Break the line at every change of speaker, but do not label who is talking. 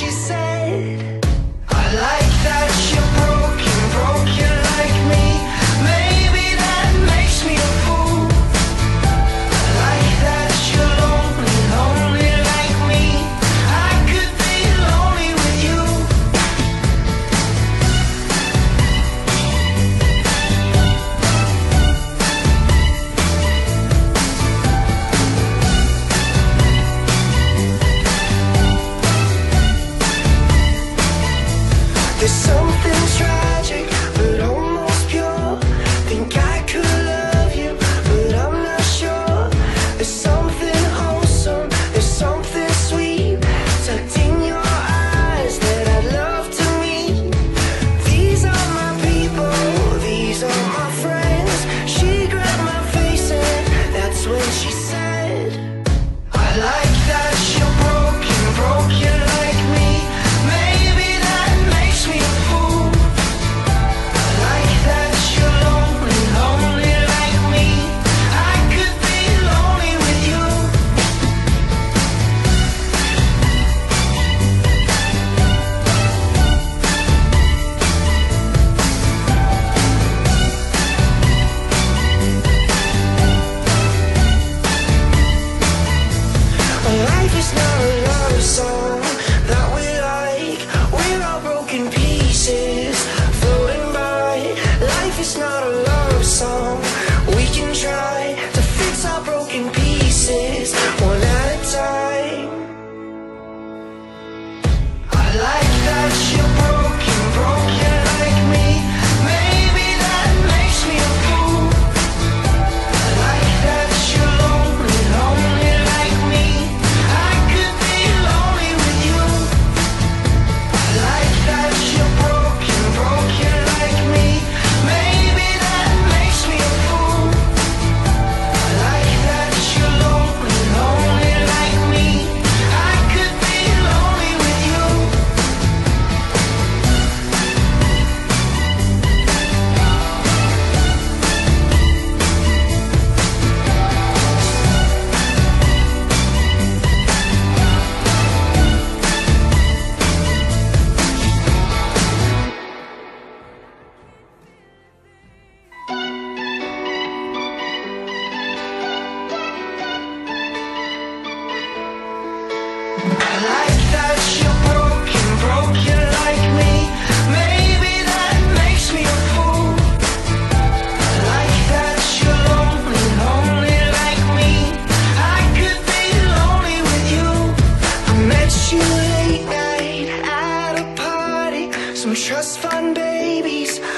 she said, I like that you're broken, broken like me. Maybe that makes me a fool. I like that you're lonely, lonely like me. I could be lonely with you. There's something tragic, but almost pure. Think I could love you, but I'm not sure. There's something wholesome, there's something sweet tucked in your eyes that I'd love to meet. These are my people, these are my friends. She grabbed my face and that's when she said, I like that you're broken, broken like me. Maybe that makes me a fool. I like that you're lonely, lonely like me. I could be lonely with you. Life is not a love song that we like. We're all broken pieces floating by. Life is not a love song. We can try to fix our broken pieces one at a time. I like that you're broken, broken like me. Maybe that makes me a fool. I like that you're lonely, lonely like me. I could be lonely with you. I like that you're broken, broken like me. Maybe that makes me a fool. I like that you're lonely, lonely like me. I could be lonely with you. I like that you're broken, broken like me. Maybe that makes me a fool. I like that you're lonely, lonely like me. I could be lonely with you. I met you late night at a party. Some trust fund babies